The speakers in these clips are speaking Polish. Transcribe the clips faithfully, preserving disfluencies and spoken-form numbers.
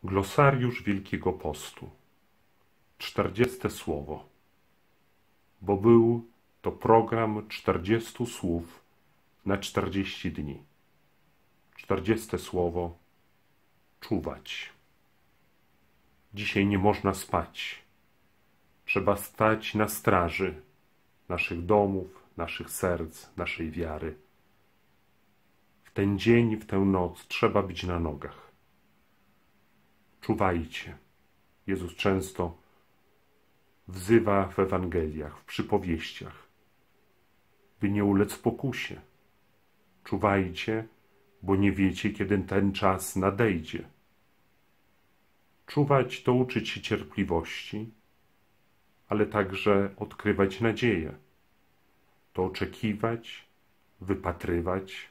Glosariusz Wielkiego Postu. Czterdzieste słowo. Bo był to program czterdziestu słów na czterdzieści dni. Czterdzieste słowo. Czuwać. Dzisiaj nie można spać. Trzeba stać na straży naszych domów, naszych serc, naszej wiary. W ten dzień, w tę noc trzeba być na nogach. Czuwajcie. Jezus często wzywa w Ewangeliach, w przypowieściach, by nie ulec pokusie. Czuwajcie, bo nie wiecie, kiedy ten czas nadejdzie. Czuwać to uczyć się cierpliwości, ale także odkrywać nadzieję. To oczekiwać, wypatrywać.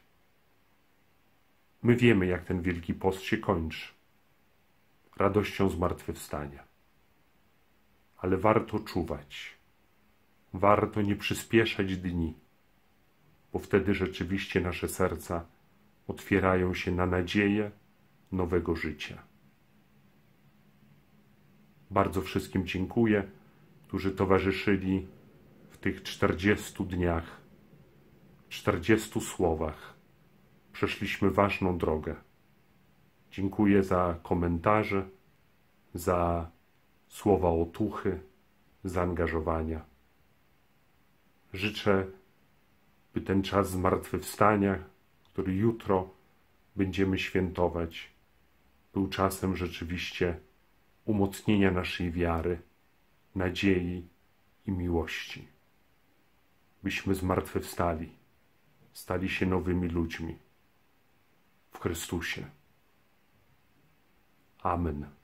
My wiemy, jak ten Wielki Post się kończy. Radością zmartwychwstania. Ale warto czuwać. Warto nie przyspieszać dni, bo wtedy rzeczywiście nasze serca otwierają się na nadzieję nowego życia. Bardzo wszystkim dziękuję, którzy towarzyszyli w tych czterdziestu dniach, czterdziestu słowach. Przeszliśmy ważną drogę. Dziękuję za komentarze, za słowa otuchy, zaangażowania. Życzę, by ten czas zmartwychwstania, który jutro będziemy świętować, był czasem rzeczywiście umocnienia naszej wiary, nadziei i miłości. Byśmy zmartwychwstali, stali się nowymi ludźmi w Chrystusie. Amen.